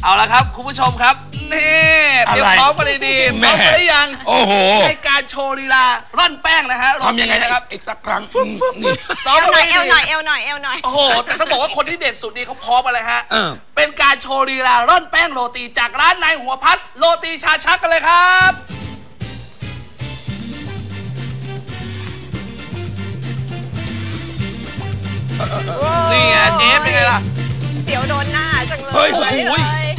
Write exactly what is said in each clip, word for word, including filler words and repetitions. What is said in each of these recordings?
เอาละครับคุณผู้ชมครับนี่เตรียมพร้อมกันดีๆพร้อมหรือยังโอ้โหในการโชว์ลีลาร่อนแป้งนะฮะทำยังไงนะครับอีกสักครั้งซ้อมหน่อยเอวหน่อยเอวหน่อยเอวหน่อยโอ้โหแต่ต้องบอกว่าคนที่เด็ดสุดนี่เขาพร้อมอะไรฮะเป็นการโชว์ลีลาร่อนแป้งโรตีจากร้านนายหัวพัสโรตีชาชักกันเลยครับนี่ไงเจ๊เป็นไงล่ะเสียวโดนหน้าจังเลยเฮ้ยโอ้โห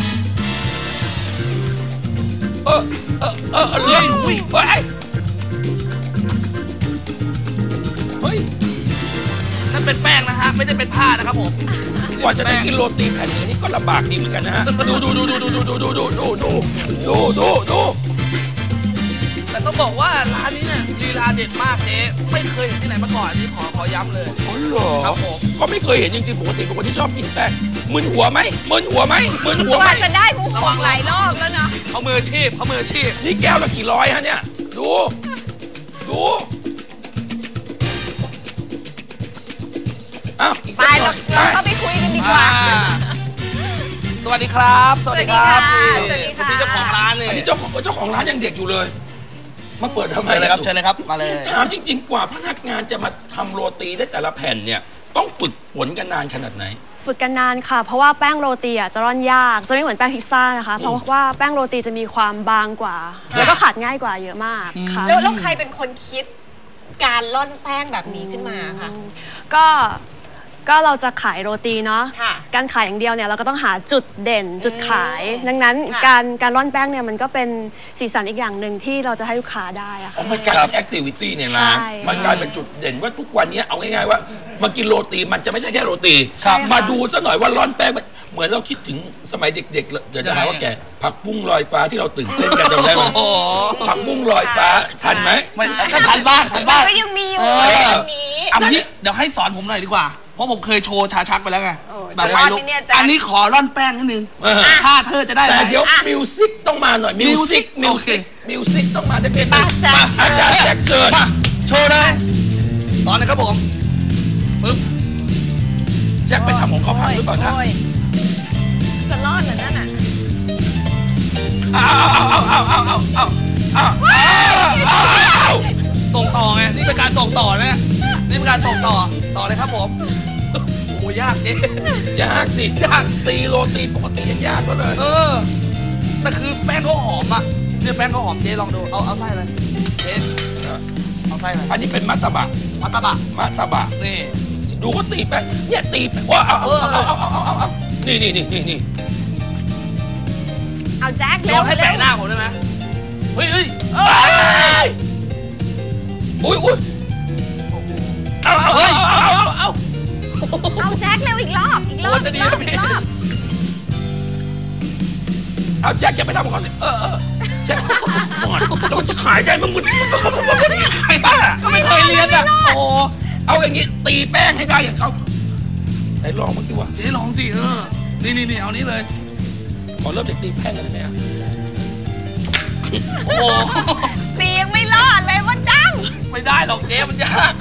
เออเออเออเฮ้ยเฮ้ยเฮ้ยนั่นเป็นแป้งนะฮะไม่ได้เป็นผ้านะครับผมกว่าจะได้กินโรตีแผ่นนี้นี่ก็ลำบากดีเหมือนกันนะฮะดูดูดูดูดูดูดูดูดูดูดูดูดูแต่ต้องบอกว่าร้านนี้เนี่ยลีลาเด็ดมากเจ๊ไม่เคยเห็นที่ไหนมาก่อนนี่ขอขอย้ำเลยอ๋อเหรอครับผมก็ไม่เคยเห็นจริงๆปกติเป็นคนที่ชอบกินแป้งมึนหัวไหมมึนหัวไหมมึนหัวไหมจะได้มุกหวังหลายรอบแล้วเนาะเขามืออาชีพเขามืออาชีพนี่แก้วละกี่ร้อยฮะเนี่ยดูดูอ้าวอีกสักหน่อยเราเข้าไปคุยกันดีกว่าสวัสดีครับสวัสดีครับคุณพี่เจ้าของร้านเลยอันนี้เจ้าของเจ้าของร้านยังเด็กอยู่เลยมาเปิดทำไมเชิญเลยครับเชิญเลยครับมาเลยถามจริงๆกว่าพนักงานจะมาทำโรตีได้แต่ละแผ่นเนี่ยต้องฝึกฝนกันนานขนาดไหนฝึกกันนานค่ะเพราะว่าแป้งโรตีอ่ะจะร่อนยากจะไม่เหมือนแป้งพิซซ่านะคะเพราะว่าแป้งโรตีจะมีความบางกว่าแล้วก็ขาดง่ายกว่าเยอะมากค่ะแล้วใครเป็นคนคิดการร่อนแป้งแบบนี้ขึ้นมาคะก็ก็เราจะขายโรตีเนาะการขายอย่างเดียวเนี่ยเราก็ต้องหาจุดเด่นจุดขายดังนั้นการการร่อนแป้งเนี่ยมันก็เป็นสีสันอีกอย่างหนึ่งที่เราจะให้ลูกค้าได้อะมันกลายเป็นแอคทิวิตี้เนี่ยนะมันกลายเป็นจุดเด่นว่าทุกวันนี้เอาง่ายๆว่ามากินโรตีมันจะไม่ใช่แค่โรตีมาดูซะหน่อยว่าร่อนแป้งเหมือนเราคิดถึงสมัยเด็กๆเดี๋ยวจะหาว่าแกผักบุ้งลอยฟ้าที่เราตื่นเต้นกันจำได้ไหมผักบุ้งลอยฟ้าทันไหมก็ทันบ้างทันบ้างก็ยังมีอยู่ยังมีอันนี้เดี๋ยวให้สอนผมหน่อยดีกว่าเพราะผมเคยโชว์ชาชักไปแล้วไงแบบไฟลุกอันนี้ขอร่อนแป้งนิดนึงถ้าเธอจะได้แต่เดี๋ยวมิวสิกต้องมาหน่อยมิวสิกมิวสิกมิวสิกต้องมาได้เป็นอาจารย์แจ็คเชิญโชว์เลยตอนนี้ครับผมปึ๊บแจ็คไปทำของเขาพังหรือเปล่านะจะรอดเหรอนั่นน่ะเอาเอาเอาเอาเอาเอาเอาเอาส่งต่อไงนี่เป็นการส่งต่อไหมนี่เป็นการส่งต่อต่อเลยครับผมโอ้ยากเจ๊ยากสิยากตีโรตีปกติยังยากกว่าเลยเออแต่คือแป้งเขาหอมอ่ะเนี่ยแป้งเขาหอมเจ๊ลองดูเอาเอาไส้เลยเจ๊เอาไส้เลยอันนี้เป็นมัตตบะมัตตบะมัตตบะนี่ดูเขาตีแป้งเนี่ยตีแป้งว่าเอาเอาเอาเอาเอาเอาเอานี่นี่นี่นี่นี่เอาแจ็คเร็วให้แปะหน้าผมได้ไหมเฮ้ยเฮ้ยอุ้ยอุ้ยเอาเอาเอาเอาเอาเอาเอาแจ็คเร็วอีกรอบอีกรอบอีกรอบอีกรอบเอาแจ็คอย่าไปทำของเขาเลยเออเออแจ็คหมดเราจะขายได้มั้งมึงขายบ้าก็ไม่เคยเรียนอ่ะโอ้เอาอย่างงี้ตีแป้งให้ได้อย่างเขาไหนลองมั้งสิวะเจ๊ลองสิเออนี่นี่นี่เอานี้เลยขอเริ่มจากตีแป้งกันเลยไหมโอ้ตียังไม่รอดเลยมันดังไม่ได้หรอกเจ๊มันยาก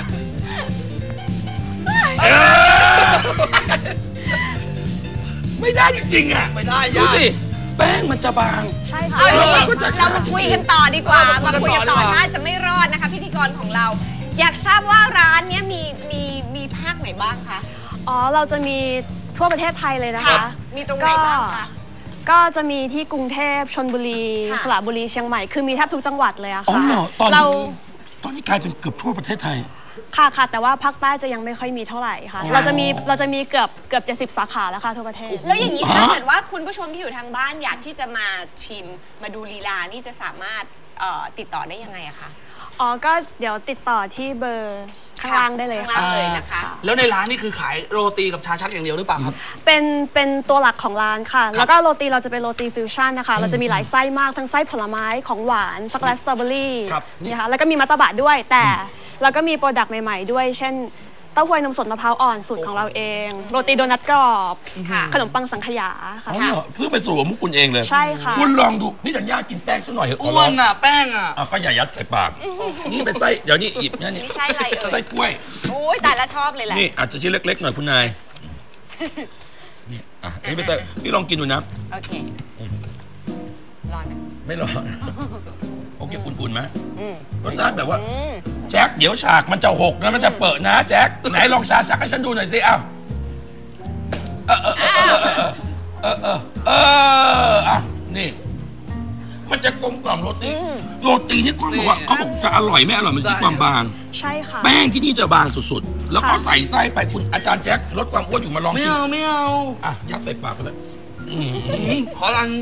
ไม่ได้จริงๆอ่ะไม่ได้ดูสิแป้งมันจะบางใช่ค่ะเรามาคุยกันต่อดีกว่ามาคุยกันต่อน่าจะไม่รอดนะคะพิธีกรของเราอยากทราบว่าร้านนี้มีมีมีภาคไหนบ้างคะอ๋อเราจะมีทั่วประเทศไทยเลยนะคะมีตรงไหนบ้างคะก็จะมีที่กรุงเทพชลบุรีสระบุรีเชียงใหม่คือมีแทบทุกจังหวัดเลยอะค่ะตอนนี้ตอนนี้กลายเป็นเกือบทั่วประเทศไทยค่ะค่ะแต่ว่าภาคใต้จะยังไม่ค่อยมีเท่าไหร่ค่ะเราจะมีเราจะมีเกือบเกือบเจ็ดสิบสาขาแล้วค่ะทั่วประเทศแล้วอย่างนี้ถ้าเกิดว่าคุณผู้ชมที่อยู่ทางบ้านอยากที่จะมาชิมมาดูลีลานี่จะสามารถติดต่อได้ยังไงอะคะอ๋อก็เดี๋ยวติดต่อที่เบอร์ข้างล่างได้เลยค่ะเลยนะคะแล้วในร้านนี่คือขายโรตีกับชาชักอย่างเดียวหรือเปล่าครับเป็นเป็นตัวหลักของร้านค่ะแล้วก็โรตีเราจะเป็นโรตีฟิวชั่นนะคะเราจะมีหลายไส้มากทั้งไส้ผลไม้ของหวานช็อกโกแลตสตรอเบอรี่นี่ค่ะแล้วก็มีมัตตบะด้วยแต่แล้วก็มีโปรดักต์ใหม่ๆด้วยเช่นเต้าหู้นมสดมะพร้าวอ่อนสูตรของเราเองโรตีโดนัทกรอบขนมปังสังขยาค่ะซึ่งเป็นสูตรของมุกคุณเองเลยใช่ค่ะคุณลองดูพี่ธัญญากินแป้งสักหน่อยเหรออ้วนอ่ะแป้งอ่ะก็อย่ายัดใส่ปากนี่เป็นไส้เดี๋ยวนี้หยิบนี่นี่ไส้อะไรเอ่ยไส้กล้วยโอ้ยแต่ละชอบเลยแหละนี่อาจจะชิ้นเล็กๆหน่อยคุณนายอ่ะนี่ไม่ใช่พี่ลองกินดูนะโอเคร้อนไหมไม่ร้อนโอเคอุ่นๆไหมอืมรสชาติแบบว่าอืมแจ็คเดี๋ยวฉากมันจะหกนะมันจะเปิดนะแจ็คไหนลองชาชักให้ฉันดูหน่อยสิอ้าวเออเออเออเออเออเออเอออ่ะนี่ มันจะกลมกล่อมโรตีโรตีนี่ความบอกว่าเขาบอกจะอร่อยไม่อร่อยมันที่ความบางใช่ค่ะแป้งที่นี่จะบางสุดๆแล้วก็ใส่ไส้ไปคุณอาจารย์แจ็คลดความอ้วนอยู่มาลองไม่ชิมเอาไม่เอาอ่ะยัดใส่ปากไปเลยขอรัน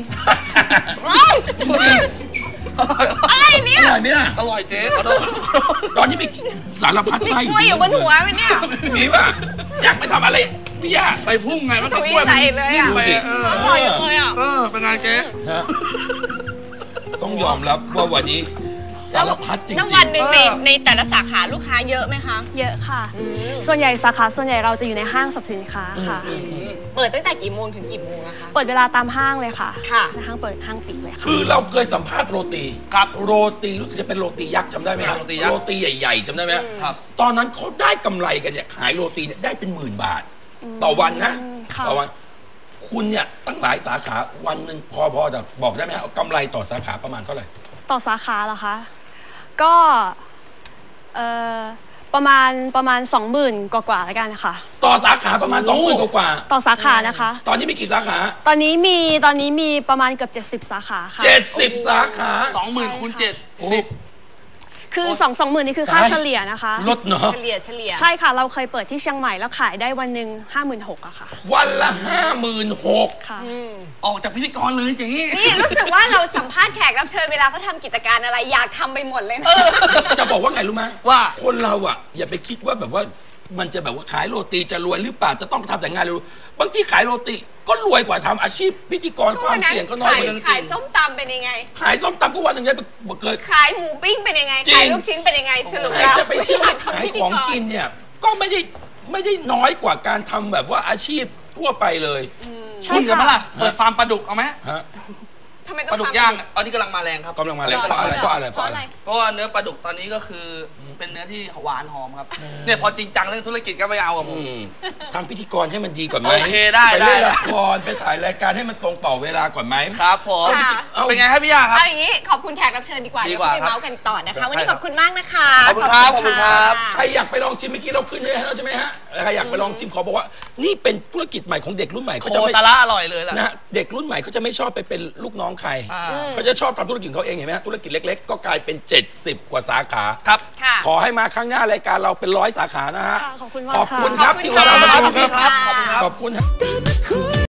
อะไรเนี่ยอร่อยไหมล่ะอร่อยเจ๊ขอโทษตอนนี้มีสารพัดมีไส้กล้วยอยู่บนหัวไหมเนี่ยมีป่ะอยากไปทำอะไรพี่ย่าไปพุ่งไงมันถุก็ยกล้วยใส่เลยอ่ะไปเอออร่อยจังเลยอ่ะเออเป็นไงเจ๊ฮะต้องยอมรับว่าวันนี้สารพัดจริงแล้ววันหนึ่งในเออในแต่ละสาขาลูกค้าเยอะไหมคะเยอะค่ะ ส่วนใหญ่สาขาส่วนใหญ่เราจะอยู่ในห้างสรรพสินค้าค่ะเปิดตั้งแต่กี่โมงถึงกี่โมงอะคะเปิดเวลาตามห้างเลยค่ะค่ะในห้างเปิดห้างปิดเลยค่ะคือเราเคยสัมภาษณ์โรตีครับโรตีรู้สึกจะเป็นโรตียักษ์จำได้ไหมฮะโรตียักษ์โรตีใหญ่ๆจำได้ไหมฮะครับตอนนั้นเขาได้กำไรกันเนี่ยขายโรตีเนี่ยได้เป็นหมื่นบาท ต่อวันนะค่ะต่อวันคุณเนี่ยตั้งหลายสาขาวันหนึ่งพอพอจะบอกได้ไหมฮะกำไรต่อสาขาประมาณเท่าไหร่ต่อสาขาเหรอคะ ก็เอ่อประมาณประมาณสองหมื่นกว่าๆแล้วกันค่ะต่อสาขาประมาณสองหมื่นกว่าต่อสาขานะคะๆตอนนี้มีกี่สาขาตอนนี้มีตอนนี้มีประมาณเกือบเจ็ดสิบสาขาค่ะเจ็ดสิบสาขาสองหมื่นคูณเจ็ดโอ้สิบคือสองสองหมื่นนี่คือค่าตายเฉลี่ยนะคะลดเนาะเฉลี่ยเฉลี่ยใช่ค่ะ เราเคยเปิดที่เชียงใหม่แล้วขายได้วันหนึ่งห้าหมื่นหกอะค่ะวันละห้าหมื่นหกค่ะออกจากพิธีกรเลยเจ๊นี่รู้สึกว่าเราสัมภาษณ์แขกรับเชิญเวลาเขาทำกิจการอะไรอยากทำไปหมดเลยนะจะบอกว่าไงรู้ไหมว่าคนเราอ่ะ อย่าไปคิดว่าแบบว่ามันจะแบบว่าขายโรตีจะรวยหรือเปล่าจะต้องทำแต่งานเร็วบางทีขายโรตีก็รวยกว่าทำอาชีพพิธีกรความเสี่ยงก็น้อยขายกว่าขายส้มตำเป็นยังไงขายส้มตำก็วันหนึ่งได้เกิดขายหมูปิ้งเป็นยังไงจริงขายลูกชิ้นเป็นยังไงสรุปใครแล้วจะไปเชื่อว่าขายพิธีของกินเนี่ย ก็ไม่ได้ไม่ได้น้อยกว่าการทำแบบว่าอาชีพทั่วไปเลยใช่คุณกันไหมค่ะล่ะเปิดฟาร์มปลาดุกเอาไหมฮะทำไมต้ปองลาดุกฟังย่างอันนี้กำลังมาแรงครับกำลังมาเลยเพราะอะไรเพราะอะไรเพราะอะไรเพราะว่าเนื้อปลาดุกตอนนี้ก็คือเป็นเนื้อที่หวานหอมครับเนี่ยพอจริงจังเรื่องธุรกิจก็ไม่เอากับผอืมมทำพิธีกรให้มันดีก่อนไหมโอเคได้ไปได้เล่นละครไปถ่ายรายการให้มันตรงต่อเวลาก่อนไหมครับผมค่ะเป็นไงครับพี่ย่าครับเอาอย่างนี้ขอบคุณแขกรับเชิญดีกว่าดีเดี๋ยวกว่าไปครับเมาส์กันต่อนะครัคะบวันนี้ขอบคุณมากนะคะขอบคุณครับขอบคุณครับใครอยากไปลองชิมเมื่อกี้เราขึ้นให้แล้วใช่ไหมฮะใครอยากไปลองชิมขอบอกว่า นี่เป็นธุรกิจใหม่ของเด็กรุ่นใหม่โคเขาจะไม่ตาระอร่อยเลยล่ะนะเด็กรุ่นใหม่เขาจะไม่ชอบไปเป็นลูกน้องใครอ่าเขาจะชอบทำธุรกิจของเขาเองเห็นไหมฮะธุรกิจเล็ก ๆ ก็กลายเป็นเจ็ดสิบกว่าสาขาครับค่ะขอให้มาครั้งหน้ารายการเราเป็นร้อยสาขานะฮะค่ะขอบคุณมากขอบคุณค่ะครับที่มาเรามาชมขอบคุณครับขอบคุณครับ